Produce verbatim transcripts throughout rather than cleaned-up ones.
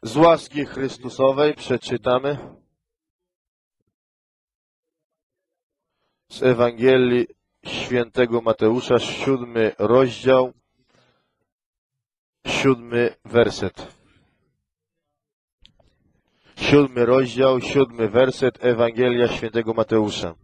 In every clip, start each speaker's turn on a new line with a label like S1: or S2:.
S1: Z łaski Chrystusowej przeczytamy z Ewangelii Świętego Mateusza, siódmy rozdział, siódmy werset. Siódmy rozdział, siódmy werset, Ewangelia Świętego Mateusza.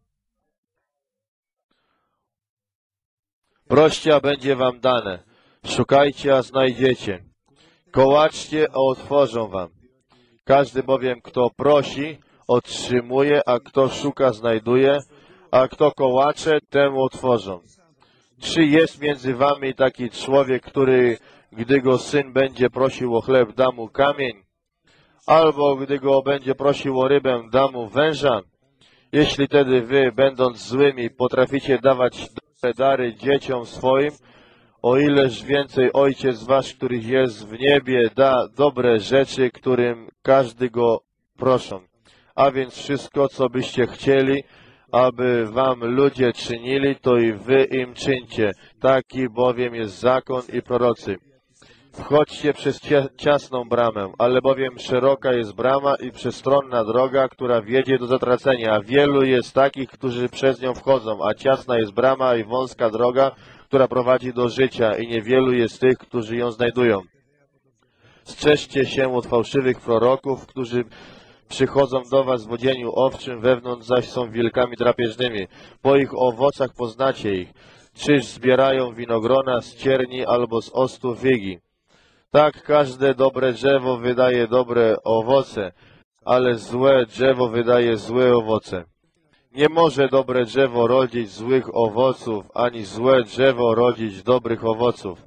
S1: Proście, a będzie wam dane. Szukajcie, a znajdziecie. Kołaczcie, a otworzą wam. Każdy bowiem, kto prosi, otrzymuje, a kto szuka, znajduje, a kto kołacze, temu otworzą. Czy jest między wami taki człowiek, który, gdy go syn będzie prosił o chleb, da mu kamień? Albo gdy go będzie prosił o rybę, da mu węża? Jeśli tedy wy, będąc złymi, potraficie dawać dobre dary dzieciom swoim, o ileż więcej Ojciec wasz, który jest w niebie, da dobre rzeczy, którym każdy go proszą. A więc wszystko, co byście chcieli, aby wam ludzie czynili, to i wy im czyńcie. Taki bowiem jest zakon i prorocy. Wchodźcie przez ciasną bramę, ale bowiem szeroka jest brama i przestronna droga, która wiedzie do zatracenia, a wielu jest takich, którzy przez nią wchodzą, a ciasna jest brama i wąska droga, która prowadzi do życia, i niewielu jest tych, którzy ją znajdują. Strzeżcie się od fałszywych proroków, którzy przychodzą do was w odzieniu owczym, wewnątrz zaś są wilkami drapieżnymi. Po ich owocach poznacie ich. Czyż zbierają winogrona z cierni albo z ostu figi? Tak każde dobre drzewo wydaje dobre owoce, ale złe drzewo wydaje złe owoce. Nie może dobre drzewo rodzić złych owoców, ani złe drzewo rodzić dobrych owoców.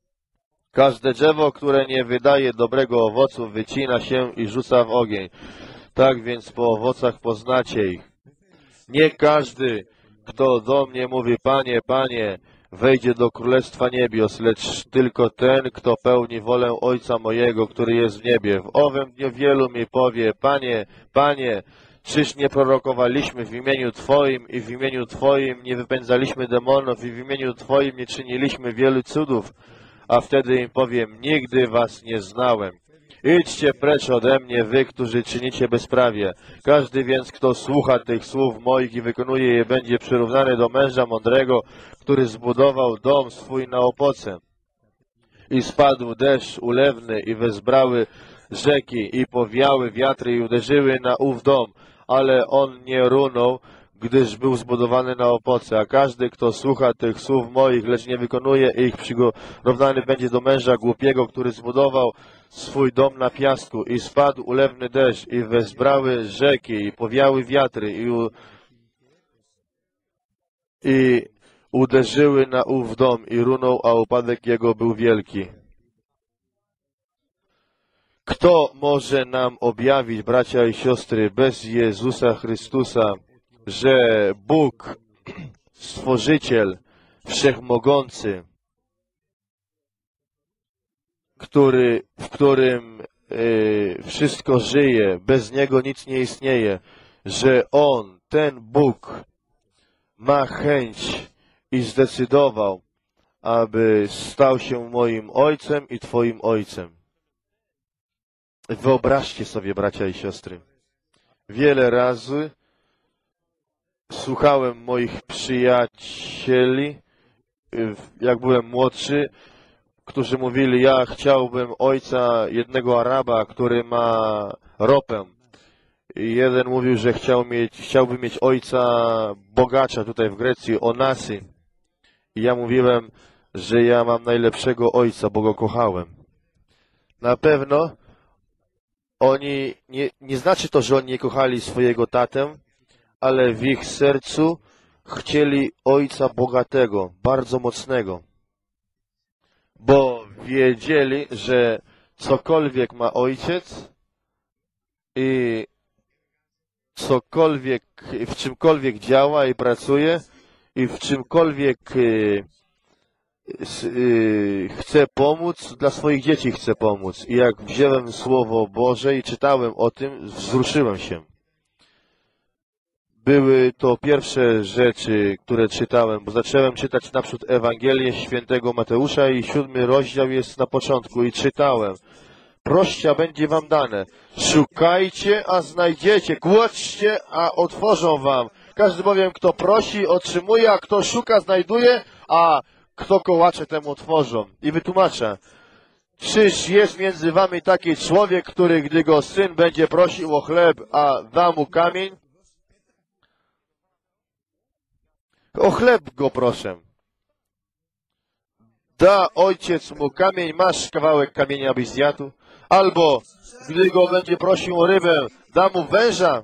S1: Każde drzewo, które nie wydaje dobrego owocu, wycina się i rzuca w ogień. Tak więc po owocach poznacie ich. Nie każdy, kto do mnie mówi, Panie, Panie, wejdzie do Królestwa Niebios, lecz tylko ten, kto pełni wolę Ojca mojego, który jest w niebie. W owym dniu wielu mi powie, Panie, Panie, czyż nie prorokowaliśmy w imieniu Twoim i w imieniu Twoim nie wypędzaliśmy demonów i w imieniu Twoim nie czyniliśmy wielu cudów? A wtedy im powiem, nigdy was nie znałem. Idźcie precz ode mnie, wy, którzy czynicie bezprawie. Każdy więc, kto słucha tych słów moich i wykonuje je, będzie przyrównany do męża mądrego, który zbudował dom swój na opoce. I spadł deszcz ulewny i wezbrały rzeki i powiały wiatry i uderzyły na ów dom, ale on nie runął, gdyż był zbudowany na opoce. A każdy, kto słucha tych słów moich, lecz nie wykonuje ich, przyrównany będzie do męża głupiego, który zbudował swój dom na piasku. I spadł ulewny deszcz i wezbrały rzeki i powiały wiatry i, u... i uderzyły na ów dom i runął, a upadek jego był wielki. Kto może nam objawić, bracia i siostry, bez Jezusa Chrystusa, że Bóg, Stworzyciel, Wszechmogący, który, w którym y, wszystko żyje, bez Niego nic nie istnieje, że On, ten Bóg, ma chęć i zdecydował, aby stał się moim Ojcem i Twoim Ojcem. Wyobraźcie sobie, bracia i siostry, wiele razy słuchałem moich przyjacieli, jak byłem młodszy, którzy mówili, ja chciałbym ojca jednego Araba, który ma ropę. I jeden mówił, że chciał mieć, chciałby mieć ojca bogacza tutaj w Grecji, Onasy. I ja mówiłem, że ja mam najlepszego ojca, bo go kochałem. Na pewno oni, nie, nie znaczy to, że oni nie kochali swojego tatę, ale w ich sercu chcieli ojca bogatego, bardzo mocnego. Bo wiedzieli, że cokolwiek ma ojciec i cokolwiek, w czymkolwiek działa i pracuje i w czymkolwiek chce pomóc, dla swoich dzieci chce pomóc. I jak wziąłem Słowo Boże i czytałem o tym, wzruszyłem się. Były to pierwsze rzeczy, które czytałem, bo zacząłem czytać naprzód Ewangelię Świętego Mateusza i siódmy rozdział jest na początku i czytałem. proście, a będzie wam dane. Szukajcie, a znajdziecie. Kładźcie, a otworzą wam. Każdy bowiem, kto prosi, otrzymuje, a kto szuka, znajduje, a kto kołacze, temu otworzą. I wytłumacza. Czyż jest między wami taki człowiek, który, gdy go syn będzie prosił o chleb, a da mu kamień? O chleb go proszę. Da ojciec mu kamień, masz kawałek kamienia, abyś zjadł? Albo, gdy go będzie prosił o rybę, da mu węża?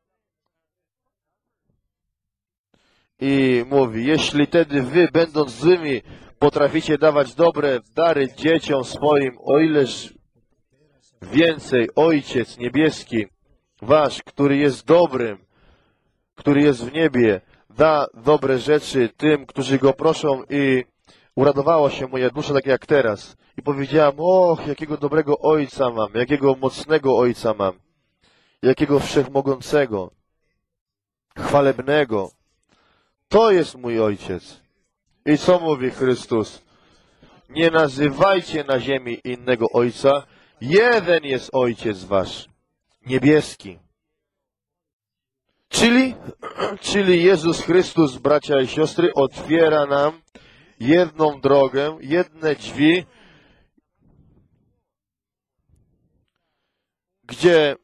S1: I mówi, jeśli tedy wy, będąc złymi, potraficie dawać dobre dary dzieciom swoim, o ileż więcej Ojciec Niebieski, wasz, który jest dobrym, który jest w niebie, da dobre rzeczy tym, którzy go proszą. I uradowała się moja dusza, tak jak teraz. I powiedziałam, och, jakiego dobrego Ojca mam, jakiego mocnego Ojca mam, jakiego wszechmogącego, chwalebnego. To jest mój Ojciec. I co mówi Chrystus? Nie nazywajcie na ziemi innego Ojca. Jeden jest Ojciec wasz, niebieski. Czyli, czyli Jezus Chrystus, bracia i siostry, otwiera nam jedną drogę, jedne drzwi, gdzie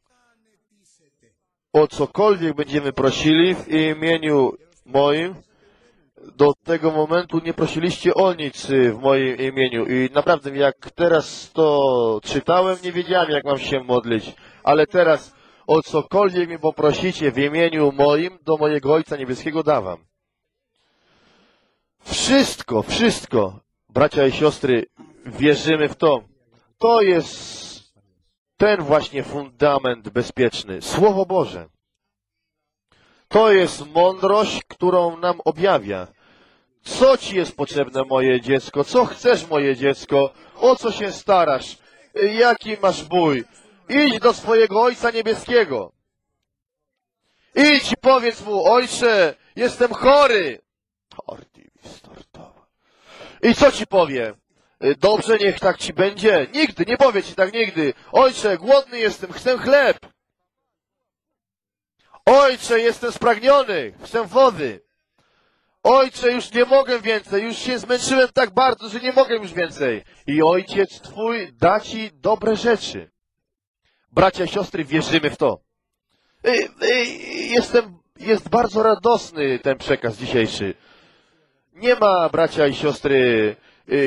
S1: o cokolwiek będziemy prosili w imieniu moim, do tego momentu nie prosiliście o nic w moim imieniu. I naprawdę, jak teraz to czytałem, nie wiedziałem, jak mam się modlić. Ale teraz o cokolwiek mi poprosicie w imieniu moim, do mojego Ojca Niebieskiego dawam. Wszystko, wszystko, bracia i siostry, wierzymy w to. To jest ten właśnie fundament bezpieczny. Słowo Boże. To jest mądrość, którą nam objawia. Co ci jest potrzebne, moje dziecko? Co chcesz, moje dziecko? O co się starasz? Jaki masz bój? Idź do swojego Ojca Niebieskiego. Idź i powiedz mu, Ojcze, jestem chory. I co ci powie? Dobrze, niech tak ci będzie. Nigdy, nie powie ci tak nigdy. Ojcze, głodny jestem, chcę chleb. Ojcze, jestem spragniony, chcę wody. Ojcze, już nie mogę więcej, już się zmęczyłem tak bardzo, że nie mogę już więcej. I Ojciec Twój da ci dobre rzeczy. Bracia i siostry, wierzymy w to. Jestem, jest bardzo radosny ten przekaz dzisiejszy. Nie ma, bracia i siostry,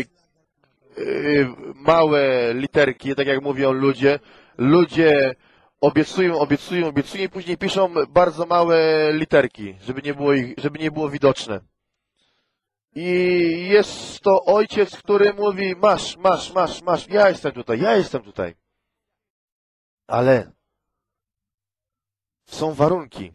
S1: małe literki, tak jak mówią ludzie. Ludzie obiecują, obiecują, obiecują i później piszą bardzo małe literki, żeby nie było ich, żeby nie było widoczne. I jest to Ojciec, który mówi, masz, masz, masz, masz, ja jestem tutaj, ja jestem tutaj. Ale są warunki.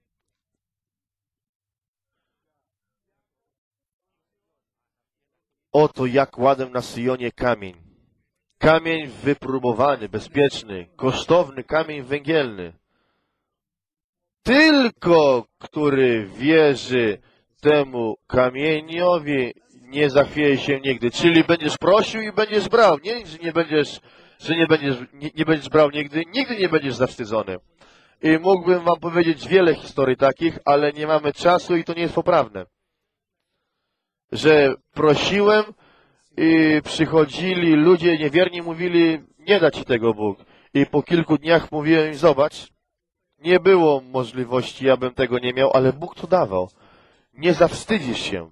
S1: Oto jak kładę na Syjonie kamień. Kamień wypróbowany, bezpieczny, kosztowny kamień węgielny. Tylko, który wierzy temu kamieniowi, nie zachwieje się nigdy. Czyli będziesz prosił i będziesz brał. Nie, że nie będziesz, że nie będziesz, nie, nie będziesz brał nigdy, nigdy nie będziesz zawstydzony. I mógłbym wam powiedzieć wiele historii takich, ale nie mamy czasu i to nie jest poprawne. Że prosiłem i przychodzili ludzie niewierni, mówili, nie da ci tego Bóg. I po kilku dniach mówiłem im, zobacz, nie było możliwości, abym tego nie miał, ale Bóg to dawał. Nie zawstydzisz się.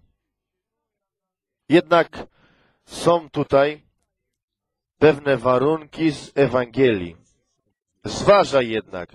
S1: Jednak są tutaj pewne warunki z Ewangelii. Zważaj jednak,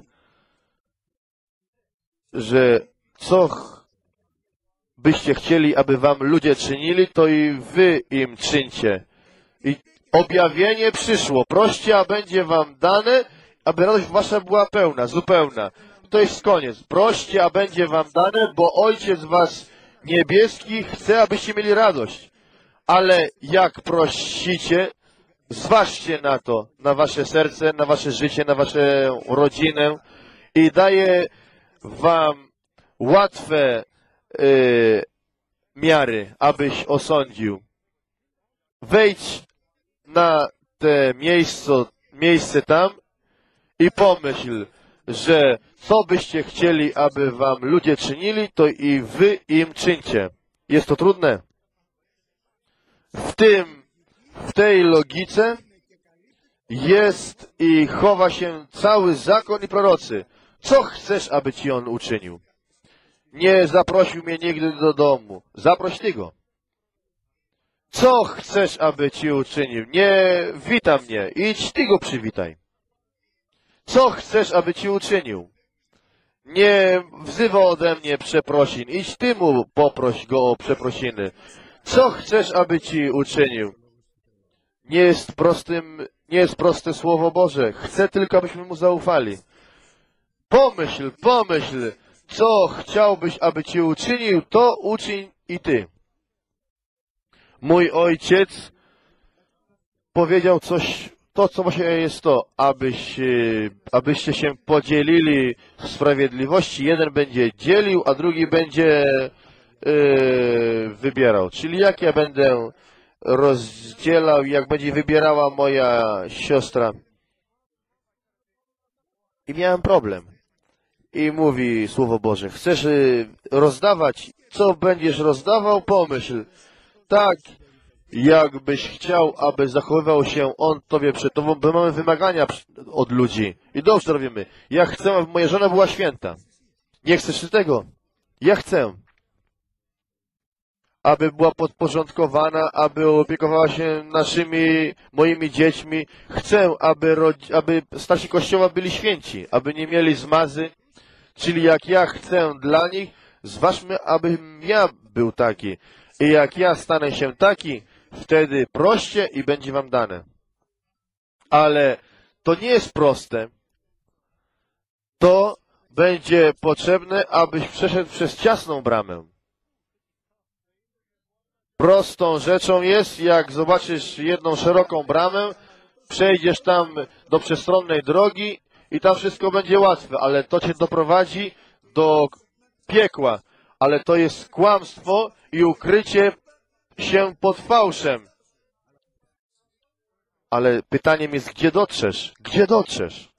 S1: że co byście chcieli, aby wam ludzie czynili, to i wy im czyńcie. I objawienie przyszło. Proście, a będzie wam dane, aby radość wasza była pełna, zupełna. To jest koniec. Proście, a będzie wam dane, bo Ojciec was niebieski chce, abyście mieli radość. Ale jak prosicie, zważcie na to, na wasze serce, na wasze życie, na waszą rodzinę i daję wam łatwe yy, miary, abyś osądził. Wejdź na te miejsce, miejsce tam i pomyśl, że co byście chcieli, aby wam ludzie czynili, to i wy im czyńcie. Jest to trudne? W tym, w tej logice jest i chowa się cały zakon i prorocy. Co chcesz, aby ci on uczynił? Nie zaprosił mnie nigdy do domu. Zaproś ty go. Co chcesz, aby ci uczynił? Nie wita mnie. Idź ty go przywitaj. Co chcesz, aby ci uczynił? Nie wzywa ode mnie przeprosin. Idź ty mu poproś go o przeprosiny. Co chcesz, aby ci uczynił? Nie jest prostym, nie jest proste Słowo Boże. Chcę tylko, abyśmy mu zaufali. Pomyśl, pomyśl, co chciałbyś, aby ci uczynił, to uczyń i ty. Mój ojciec powiedział coś, to co właśnie jest to, abyś, abyście się podzielili w sprawiedliwości. Jeden będzie dzielił, a drugi będzie yy, wybierał. Czyli jak ja będę rozdzielał, jak będzie wybierała moja siostra. I miałem problem. I mówi Słowo Boże, chcesz rozdawać, co będziesz rozdawał? Pomyśl. Tak, jakbyś chciał, aby zachowywał się on tobie przed tobą, bo mamy wymagania od ludzi. I dobrze robimy. Ja chcę, aby moja żona była święta. Nie chcesz ty tego? Ja chcę. Aby była podporządkowana, aby opiekowała się naszymi, moimi dziećmi. Chcę, aby, aby starsi Kościoła byli święci, aby nie mieli zmazy. Czyli jak ja chcę dla nich, zważmy, abym ja był taki. I jak ja stanę się taki, wtedy proście i będzie wam dane. Ale to nie jest proste. To będzie potrzebne, abyś przeszedł przez ciasną bramę. Prostą rzeczą jest, jak zobaczysz jedną szeroką bramę, przejdziesz tam do przestronnej drogi i tam wszystko będzie łatwe, ale to cię doprowadzi do piekła. Ale to jest kłamstwo i ukrycie się pod fałszem. Ale pytaniem jest, gdzie dotrzesz? Gdzie dotrzesz?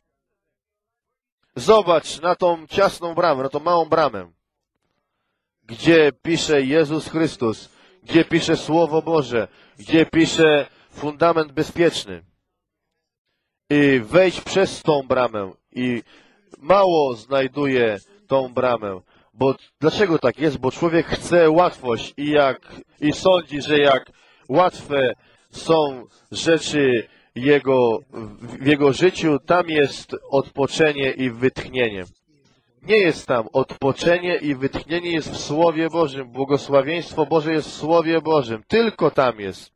S1: Zobacz na tą ciasną bramę, na tą małą bramę, gdzie pisze Jezus Chrystus, gdzie pisze Słowo Boże, gdzie pisze fundament bezpieczny. I wejdź przez tą bramę i mało znajduje tą bramę. Bo dlaczego tak jest? Bo człowiek chce łatwość i jak i sądzi, że jak łatwe są rzeczy jego, w jego życiu, tam jest odpoczenie i wytchnienie. Nie jest tam. Odpoczenie i wytchnienie jest w Słowie Bożym. Błogosławieństwo Boże jest w Słowie Bożym. Tylko tam jest.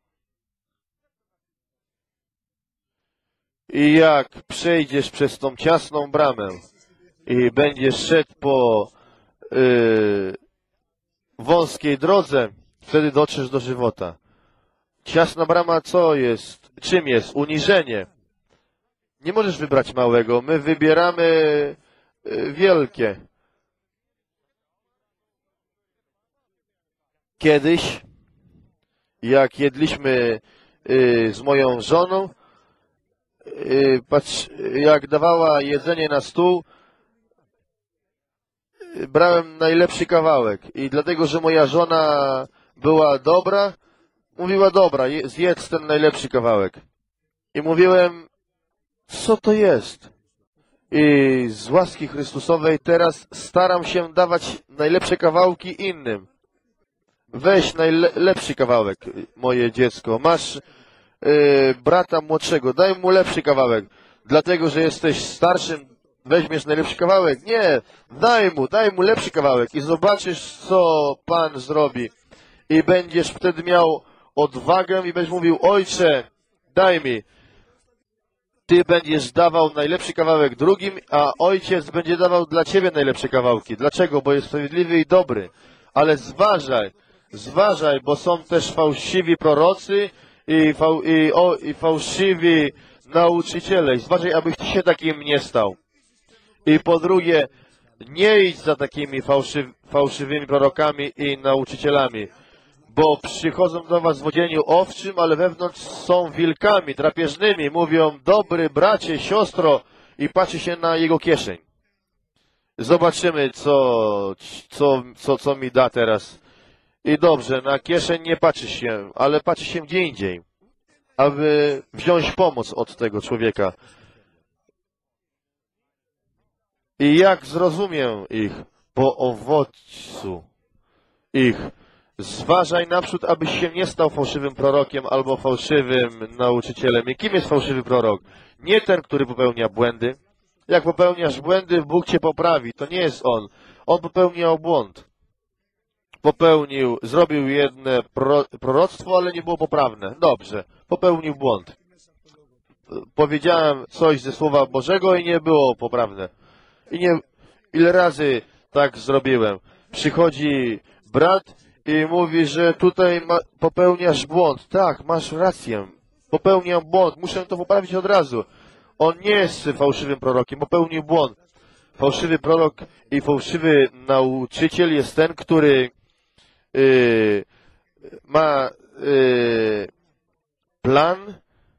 S1: I jak przejdziesz przez tą ciasną bramę i będziesz szedł po yy, wąskiej drodze, wtedy dotrzesz do żywota. Ciasna brama co jest? Czym jest? Uniżenie. Nie możesz wybrać małego. My wybieramy yy, wielkie. Kiedyś, jak jedliśmy yy, z moją żoną, yy, patrz, jak dawała jedzenie na stół, brałem najlepszy kawałek i dlatego, że moja żona była dobra, mówiła, dobra, zjedz ten najlepszy kawałek. I mówiłem, co to jest? I z łaski Chrystusowej teraz staram się dawać najlepsze kawałki innym. Weź najlepszy kawałek, moje dziecko. Masz yy, brata młodszego, daj mu lepszy kawałek. Dlatego, że jesteś starszym, weźmiesz najlepszy kawałek? Nie, daj mu, daj mu lepszy kawałek i zobaczysz, co Pan zrobi. I będziesz wtedy miał odwagę i będziesz mówił, ojcze, daj mi. Ty będziesz dawał najlepszy kawałek drugim, a ojciec będzie dawał dla ciebie najlepsze kawałki. Dlaczego? Bo jest sprawiedliwy i dobry. Ale zważaj, zważaj, bo są też fałszywi prorocy i, fał, i, o, i fałszywi nauczyciele. I zważaj, abyś się takim nie stał. I po drugie, nie idź za takimi fałszyw, fałszywymi prorokami i nauczycielami, bo przychodzą do was w odzieniu owczym, ale wewnątrz są wilkami drapieżnymi. Mówią, dobry bracie, siostro, i patrzy się na jego kieszeń. Zobaczymy, co, co, co, co mi da teraz. I dobrze, na kieszeń nie patrzy się, ale patrzy się gdzie indziej, aby wziąć pomoc od tego człowieka. I jak zrozumiem ich? Po owocu ich. Zważaj naprzód, abyś się nie stał fałszywym prorokiem albo fałszywym nauczycielem. I kim jest fałszywy prorok? Nie ten, który popełnia błędy. Jak popełniasz błędy, Bóg cię poprawi. To nie jest on. On popełniał błąd. Popełnił, zrobił jedno proroctwo, ale nie było poprawne. Dobrze, popełnił błąd. Powiedziałem coś ze Słowa Bożego i nie było poprawne. I nie, ile razy tak zrobiłem. Przychodzi brat i mówi, że tutaj ma, popełniasz błąd. Tak, masz rację. Popełniam błąd. Muszę to poprawić od razu. On nie jest fałszywym prorokiem. Popełnił błąd. Fałszywy prorok i fałszywy nauczyciel jest ten, który yy, ma yy, plan.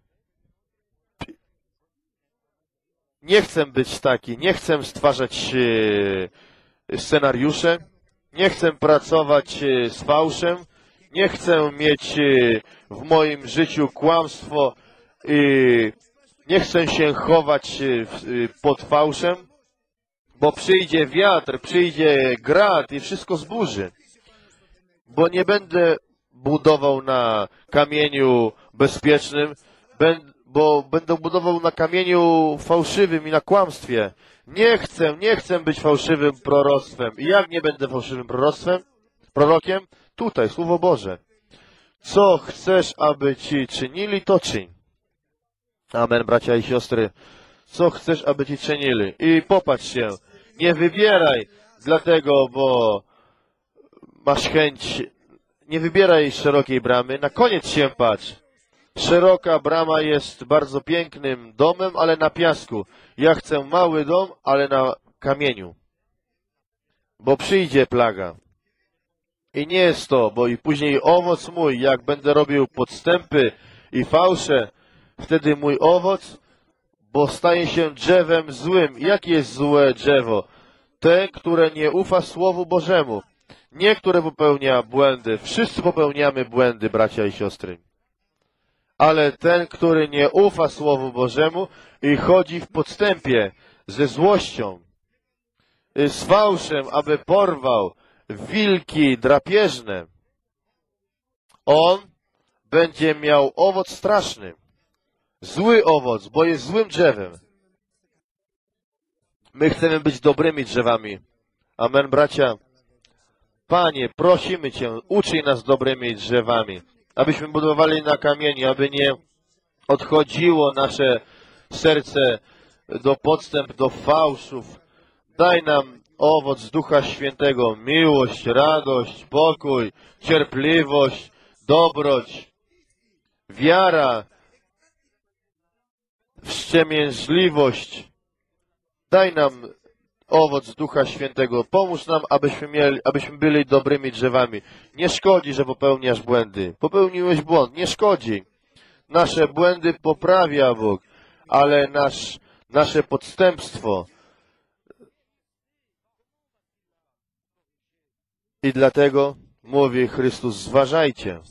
S1: Nie chcę być taki. Nie chcę stwarzać yy, scenariusze. Nie chcę pracować yy, z fałszem. Nie chcę mieć yy, w moim życiu kłamstwo i nie chcę się chować yy, yy, pod fałszem, bo przyjdzie wiatr, przyjdzie grad i wszystko zburzy. Bo nie będę budował na kamieniu bezpiecznym, bo będę budował na kamieniu fałszywym i na kłamstwie. Nie chcę, nie chcę być fałszywym proroctwem. I jak nie będę fałszywym proroctwem, prorokiem? Tutaj, Słowo Boże. Co chcesz, aby ci czynili, to czyń. Amen, bracia i siostry. Co chcesz, aby ci czynili? I popatrz się. Nie wybieraj dlatego, bo masz chęć. Nie wybieraj szerokiej bramy. Na koniec się patrz. Szeroka brama jest bardzo pięknym domem, ale na piasku. Ja chcę mały dom, ale na kamieniu. Bo przyjdzie plaga. I nie jest to, bo i później owoc mój, jak będę robił podstępy i fałsze, wtedy mój owoc, bo staje się drzewem złym. Jakie jest złe drzewo? Te, które nie ufa Słowu Bożemu. Nie, które popełnia błędy. Wszyscy popełniamy błędy, bracia i siostry. Ale ten, który nie ufa Słowu Bożemu i chodzi w podstępie, ze złością, z fałszem, aby porwał wilki drapieżne, on będzie miał owoc straszny. Zły owoc, bo jest złym drzewem. My chcemy być dobrymi drzewami. Amen, bracia. Panie, prosimy Cię, uczyj nas dobrymi drzewami, abyśmy budowali na kamieni, aby nie odchodziło nasze serce do podstęp, do fałszów. Daj nam owoc Ducha Świętego, miłość, radość, pokój, cierpliwość, dobroć, wiara, wstrzemięźliwość. Daj nam owoc Ducha Świętego. Pomóż nam, abyśmy, mieli, abyśmy byli dobrymi drzewami. Nie szkodzi, że popełniasz błędy. Popełniłeś błąd. Nie szkodzi. Nasze błędy poprawia Bóg, ale nasz, nasze podstępstwo. I dlatego mówi Chrystus, zważajcie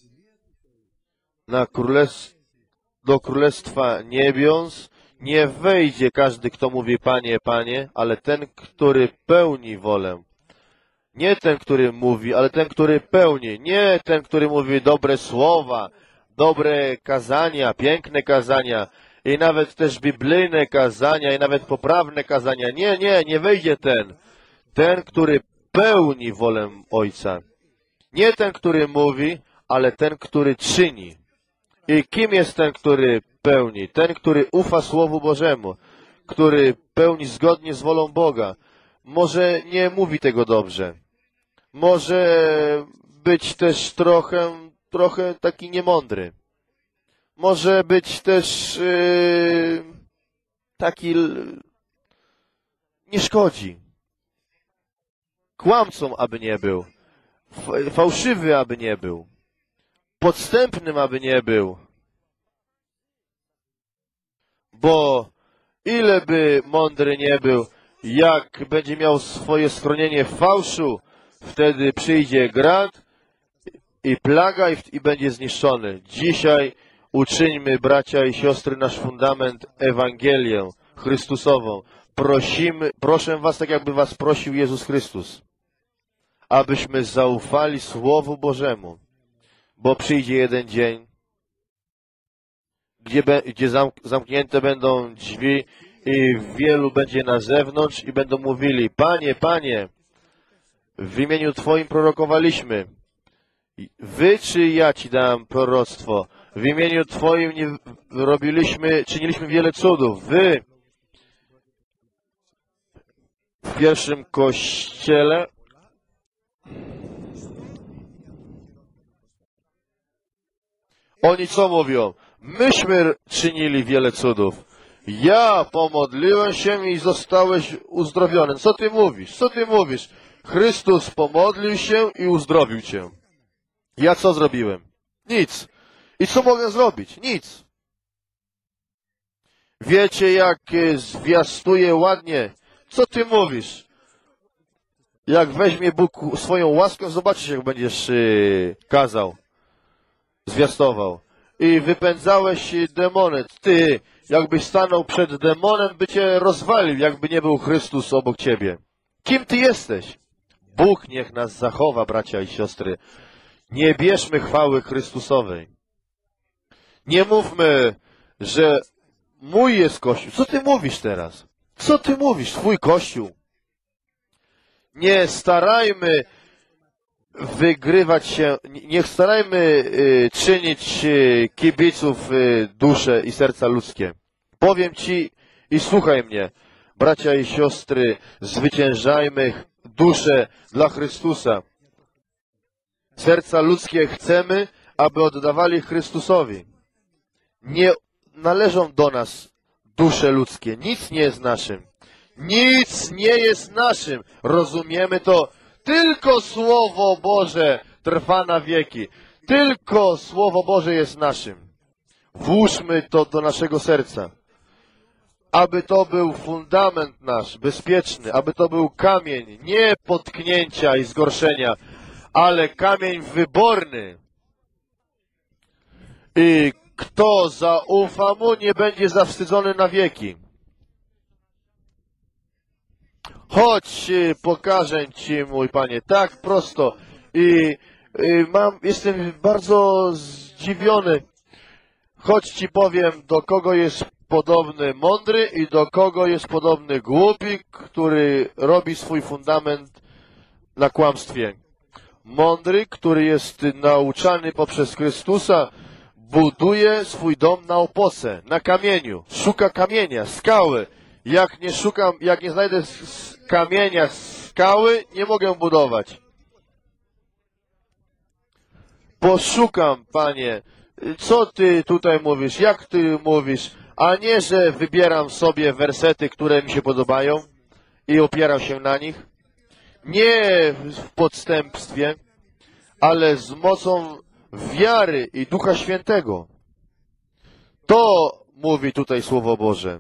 S1: na królestwo, do Królestwa Niebios nie wejdzie każdy, kto mówi Panie, Panie, ale ten, który pełni wolę. Nie ten, który mówi, ale ten, który pełni. Nie ten, który mówi dobre słowa, dobre kazania, piękne kazania i nawet też biblijne kazania i nawet poprawne kazania. Nie, nie, nie wejdzie ten. Ten, który pełni wolę Ojca. Nie ten, który mówi, ale ten, który czyni. I kim jest ten, który pełni? Ten, który ufa Słowu Bożemu, który pełni zgodnie z wolą Boga. Może nie mówi tego dobrze. Może być też trochę, trochę taki niemądry. Może być też yy, taki... Nie szkodzi. Kłamcą, aby nie był. fałszywy aby nie był, podstępnym aby nie był. Bo ile by mądry nie był, jak będzie miał swoje schronienie w fałszu, wtedy przyjdzie grad i plaga i, i będzie zniszczony. Dzisiaj uczyńmy, bracia i siostry, nasz fundament Ewangelię Chrystusową. Prosimy, proszę was, tak jakby was prosił Jezus Chrystus, abyśmy zaufali Słowu Bożemu, bo przyjdzie jeden dzień, gdzie, be, gdzie zamk zamknięte będą drzwi i wielu będzie na zewnątrz i będą mówili: Panie, Panie, w imieniu Twoim prorokowaliśmy. Wy czy ja Ci dałem proroctwo? W imieniu Twoim nie robiliśmy, czyniliśmy wiele cudów. Wy w pierwszym kościele oni co mówią? Myśmy czynili wiele cudów. Ja pomodliłem się i zostałeś uzdrowiony. Co ty mówisz? Co ty mówisz? Chrystus pomodlił się i uzdrowił cię. Ja co zrobiłem? Nic. I co mogę zrobić? Nic. Wiecie, jak zwiastuje ładnie? Co ty mówisz? Jak weźmie Bóg swoją łaskę, zobaczysz, jak będziesz yy, kazał, zwiastował. I wypędzałeś demony. Ty, jakbyś stanął przed demonem, by cię rozwalił, jakby nie był Chrystus obok ciebie. Kim ty jesteś? Bóg niech nas zachowa, bracia i siostry. Nie bierzmy chwały Chrystusowej. Nie mówmy, że mój jest Kościół. Co ty mówisz teraz? Co ty mówisz? Twój Kościół. Nie starajmy wygrywać się, nie starajmy y, czynić y, kibiców y, dusze i serca ludzkie. Powiem ci i słuchaj mnie, bracia i siostry, zwyciężajmy duszę dla Chrystusa. Serca ludzkie chcemy, aby oddawali Chrystusowi. Nie należą do nas dusze ludzkie. Nic nie jest naszym. Nic nie jest naszym. Rozumiemy to? Tylko Słowo Boże trwa na wieki. Tylko Słowo Boże jest naszym. Włóżmy to do naszego serca. Aby to był fundament nasz, bezpieczny. Aby to był kamień nie potknięcia i zgorszenia, ale kamień wyborny. I kto zaufa mu, nie będzie zawstydzony na wieki. Chodź, pokażę Ci, mój Panie, tak prosto. I, i mam, jestem bardzo zdziwiony. Chodź Ci powiem, do kogo jest podobny mądry i do kogo jest podobny głupi, który robi swój fundament na kłamstwie. Mądry, który jest nauczany poprzez Chrystusa, buduje swój dom na opoce, na kamieniu. Szuka kamienia, skały. Jak nie szukam, jak nie znajdę kamienia, skały, nie mogę budować. Poszukam, Panie, co Ty tutaj mówisz, jak Ty mówisz, a nie, że wybieram sobie wersety, które mi się podobają i opieram się na nich. Nie w podstępstwie, ale z mocą wiary i Ducha Świętego. To mówi tutaj Słowo Boże.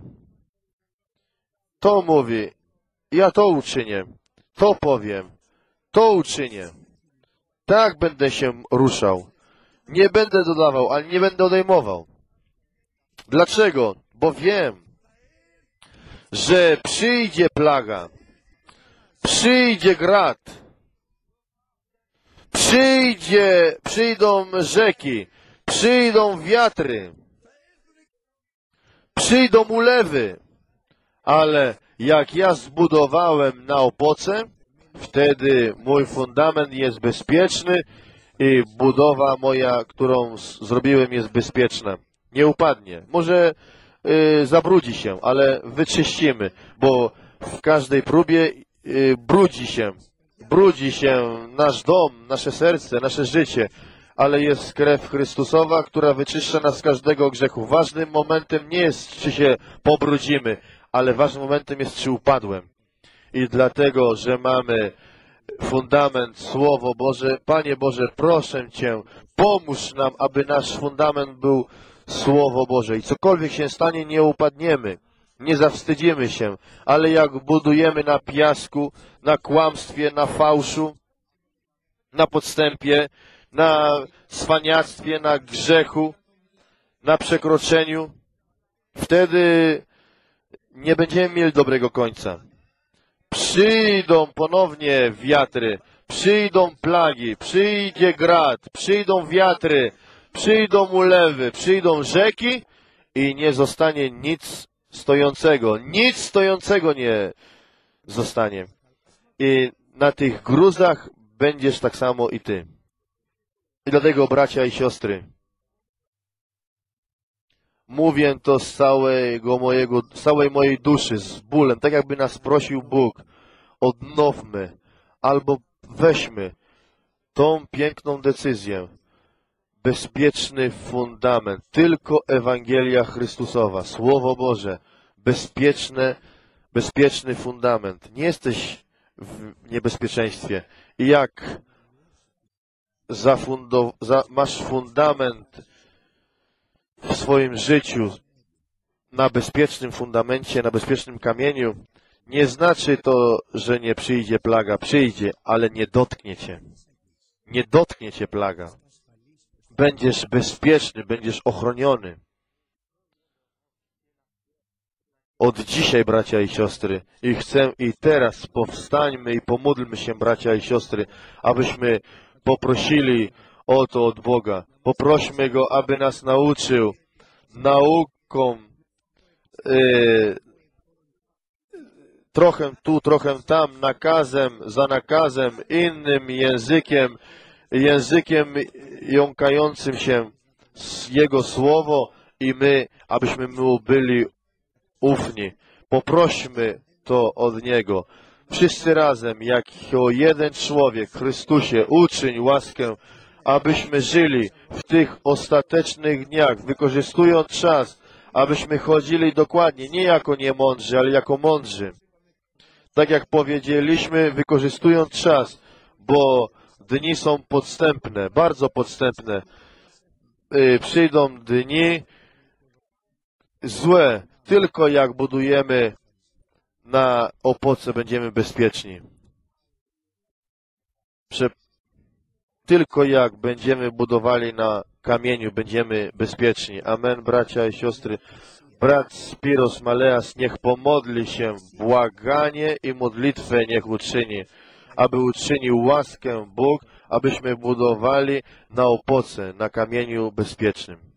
S1: To mówi, ja to uczynię, to powiem, to uczynię. Tak będę się ruszał. Nie będę dodawał, ale nie będę odejmował. Dlaczego? Bo wiem, że przyjdzie plaga, przyjdzie grad, przyjdzie, przyjdą rzeki, przyjdą wiatry, przyjdą ulewy, ale jak ja zbudowałem na opoce, wtedy mój fundament jest bezpieczny i budowa moja, którą zrobiłem, jest bezpieczna. Nie upadnie. Może y, zabrudzi się, ale wyczyścimy, bo w każdej próbie y, brudzi się. Brudzi się nasz dom, nasze serce, nasze życie, ale jest krew Chrystusowa, która wyczyszcza nas z każdego grzechu. Ważnym momentem nie jest, czy się pobrudzimy, ale ważnym momentem jest, czy upadłem. I dlatego, że mamy fundament, Słowo Boże. Panie Boże, proszę Cię, pomóż nam, aby nasz fundament był Słowo Boże. I cokolwiek się stanie, nie upadniemy, nie zawstydzimy się, ale jak budujemy na piasku, na kłamstwie, na fałszu, na podstępie, na cwaniactwie, na grzechu, na przekroczeniu, wtedy nie będziemy mieli dobrego końca. Przyjdą ponownie wiatry, przyjdą plagi, przyjdzie grad, przyjdą wiatry, przyjdą ulewy, przyjdą rzeki i nie zostanie nic stojącego. Nic stojącego nie zostanie. I na tych gruzach będziesz tak samo i ty. I dlatego, bracia i siostry, mówię to z całego mojego, z całej mojej duszy, z bólem, tak jakby nas prosił Bóg. Odnowmy albo weźmy tą piękną decyzję. Bezpieczny fundament. Tylko Ewangelia Chrystusowa, Słowo Boże. Bezpieczne, bezpieczny fundament. Nie jesteś w niebezpieczeństwie. I jak zafundo, za, masz fundament w swoim życiu na bezpiecznym fundamencie, na bezpiecznym kamieniu, nie znaczy to, że nie przyjdzie plaga. Przyjdzie, ale nie dotknie cię. Nie dotknie cię plaga. Będziesz bezpieczny, będziesz ochroniony. Od dzisiaj, bracia i siostry, i chcę i teraz powstańmy i pomódlmy się, bracia i siostry, abyśmy poprosili o to od Boga. Poprośmy Go, aby nas nauczył nauką, yy, trochę tu, trochę tam, nakazem za nakazem, innym językiem, językiem jąkającym się Jego Słowo i my, abyśmy Mu byli ufni. Poprośmy to od Niego. Wszyscy razem, jako jeden człowiek, Chrystusie, uczyń łaskę, abyśmy żyli w tych ostatecznych dniach, wykorzystując czas, abyśmy chodzili dokładnie, nie jako niemądrzy, ale jako mądrzy. Tak jak powiedzieliśmy, wykorzystując czas, bo dni są podstępne, bardzo podstępne. Yy, przyjdą dni złe, tylko jak budujemy na opoce, będziemy bezpieczni. Prze tylko jak będziemy budowali na kamieniu, będziemy bezpieczni. Amen, bracia i siostry. Brat Spiros Maleas niech pomodli się, błaganie i modlitwę niech uczyni, aby uczynił łaskę Bóg, abyśmy budowali na opoce, na kamieniu bezpiecznym.